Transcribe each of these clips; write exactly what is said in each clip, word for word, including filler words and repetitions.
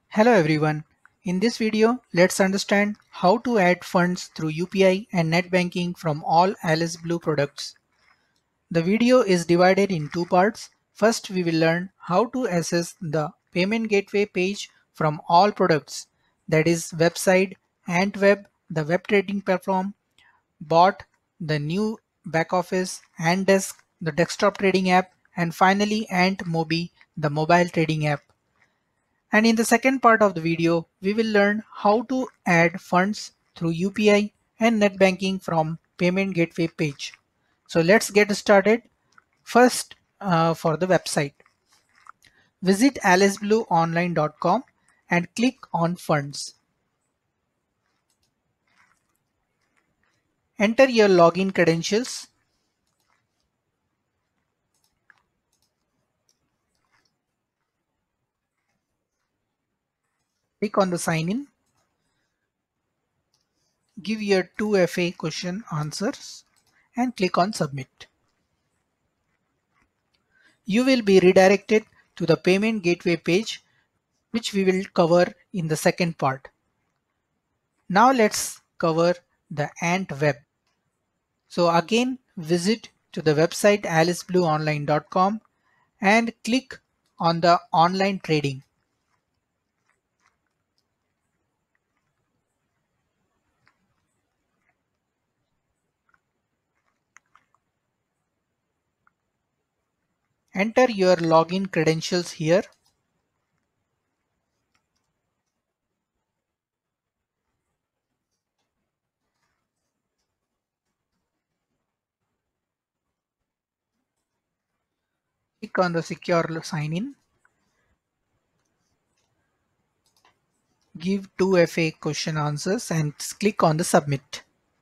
Hello everyone. In this video, let's understand how to add funds through U P I and net banking from all Alice Blue products. The video is divided in two parts. First, we will learn how to access the payment gateway page from all products, that is website, AntWeb, the web trading platform, Bot, the new back office, AntDesk, the desktop trading app, and finally AntMobi, the mobile trading app. And in the second part of the video, we will learn how to add funds through U P I and net banking from payment gateway page. So let's get started. First, uh, for the website, visit alice blue online dot com and click on funds. Enter your login credentials. Click on the sign in. Give your two F A question answers and click on submit. You will be redirected to the payment gateway page, which we will cover in the second part. Now let's cover the AntWeb. So again, visit to the website alice blue online dot com and click on the online trading. Enter your login credentials here. Click on the secure sign in. Give two F A question answers and click on the submit.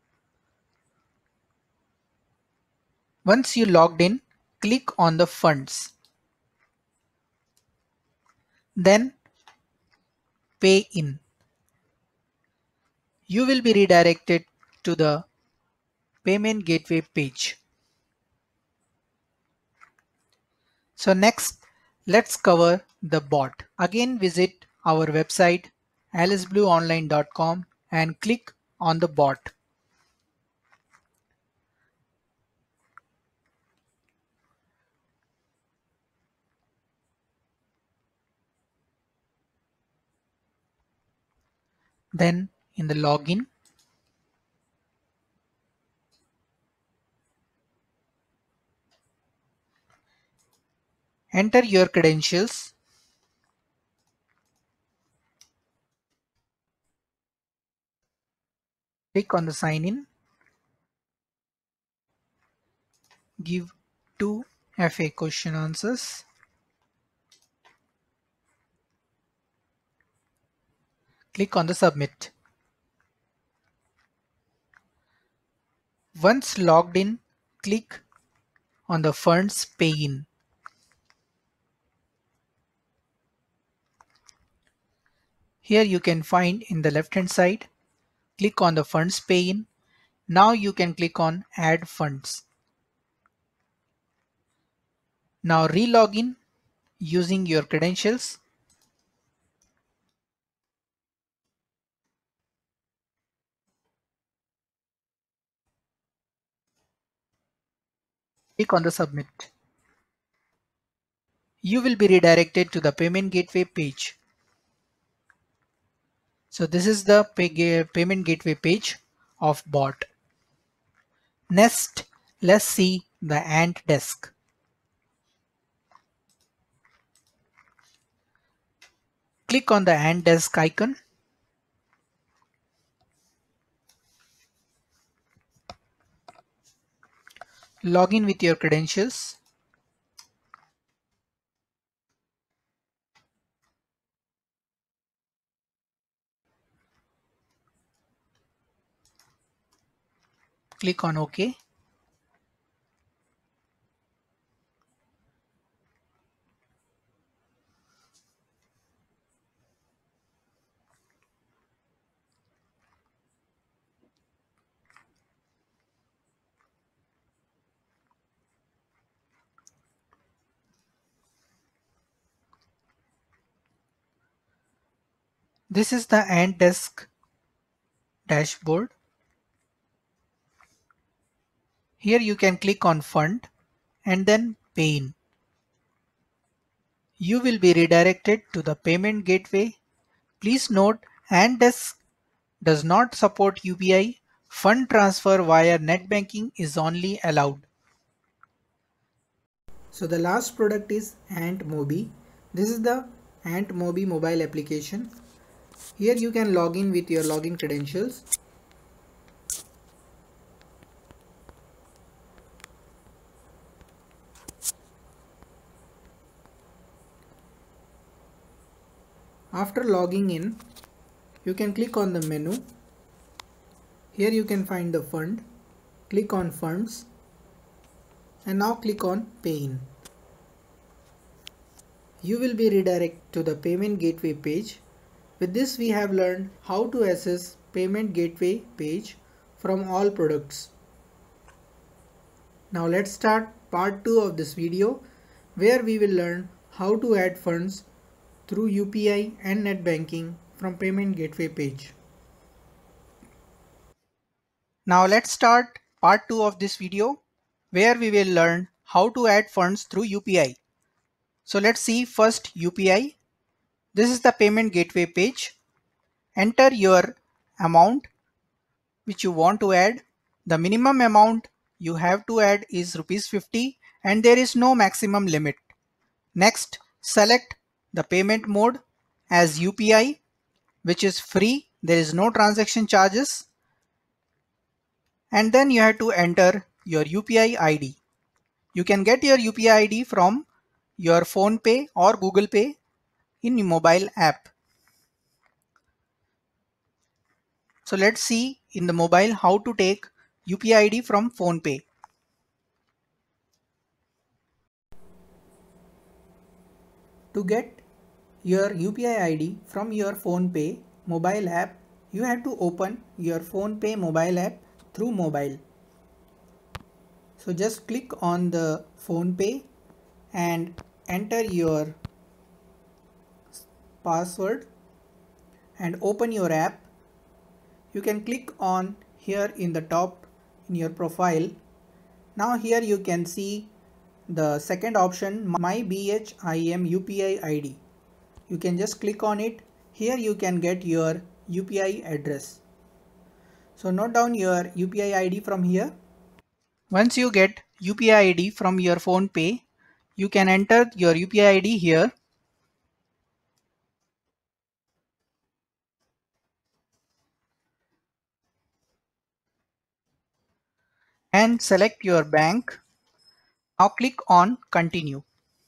Once you logged in, click on the funds. Then pay in. You will be redirected to the payment gateway page. So next, let's cover the bot. Again, visit our website alice blue online dot com and click on the bot. Then in the login, enter your credentials. Click on the sign in. Give two F A question answers. Click on the submit. Once logged in, click on the funds pay in. Here you can find in the left hand side, click on the funds pay in. Now you can click on add funds. Now re-log in using your credentials. Click on the submit. You will be redirected to the payment gateway page. So this is the pay payment gateway page of bot. Next, let's see the AntDesk. Click on the AntDesk icon. Log in with your credentials. Click on OK. This is the Ant Desk dashboard. Here you can click on Fund and then Pay In. You will be redirected to the payment gateway. Please note, Ant Desk does not support U P I. Fund transfer via net banking is only allowed. So the last product is Ant Mobi. This is the Ant Mobi mobile application. Here you can log in with your login credentials. After logging in, you can click on the menu. Here you can find the fund. Click on funds and now click on pay in. You will be redirected to the payment gateway page. With this we have learned how to access payment gateway page from all products. Now let's start part two of this video, where we will learn how to add funds through U P I and net banking from payment gateway page. Now let's start part two of this video, where we will learn how to add funds through U P I. So let's see first U P I. This is the payment gateway page. Enter your amount which you want to add. The minimum amount you have to add is rupees fifty and there is no maximum limit. Next, select the payment mode as U P I, which is free. There is no transaction charges. And then you have to enter your U P I I D. You can get your U P I I D from your PhonePe or Google Pay in your mobile app. So let's see in the mobile how to take U P I I D from PhonePe. To get your U P I I D from your PhonePe mobile app, you have to open your PhonePe mobile app through mobile. So just click on the PhonePe and enter your password and open your app. You can click on here in the top in your profile. Now here you can see the second option, My B H I M U P I I D. You can just click on it. Here you can get your U P I address. So note down your U P I I D from here. Once you get U P I I D from your PhonePe, you can enter your U P I I D here. And select your bank. Now click on Continue.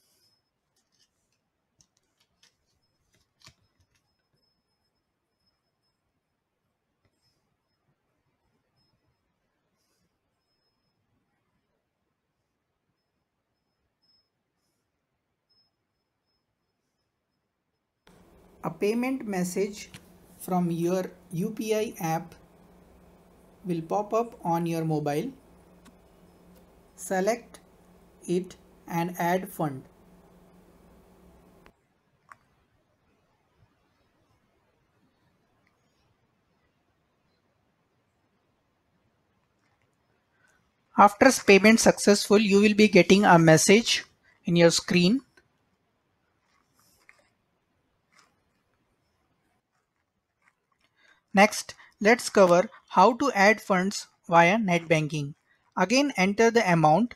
A payment message from your U P I app will pop up on your mobile. Select it and add fund. After payment successful, you will be getting a message in your screen. Next, let's cover how to add funds via net banking. Again, enter the amount.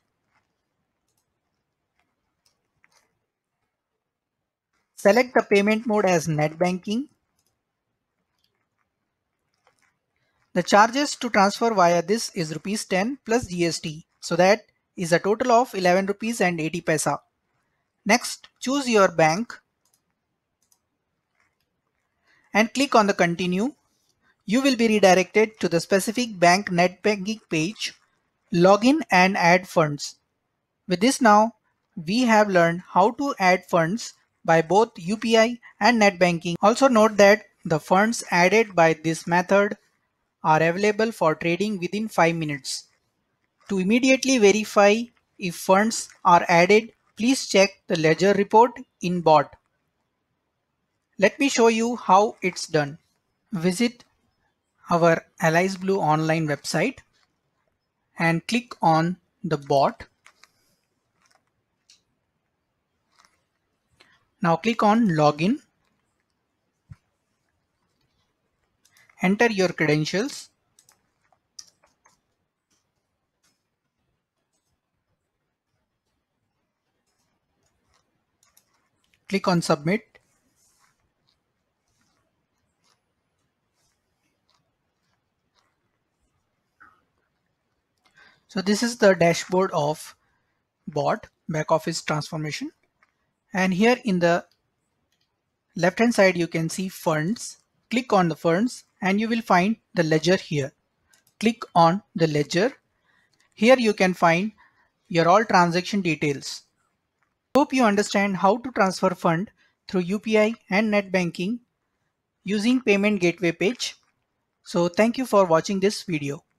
Select the payment mode as net banking. The charges to transfer via this is rupees ten plus G S T. So that is a total of eleven rupees and eighty paisa. Next, choose your bank and click on the continue. You will be redirected to the specific bank net banking page. Log in and add funds. With this now, we have learned how to add funds by both U P I and net banking. Also note that the funds added by this method are available for trading within five minutes. To immediately verify if funds are added, please check the ledger report in bot. Let me show you how it's done. Visit our Allies Blue online website and click on the bot. Now click on login. Enter your credentials. Click on submit. So this is the dashboard of bot, back office transformation. And here in the left hand side you can see funds. Click on the funds and you will find the ledger here. Click on the ledger. Here you can find your all transaction details. Hope you understand how to transfer fund through U P I and net banking using payment gateway page. So thank you for watching this video.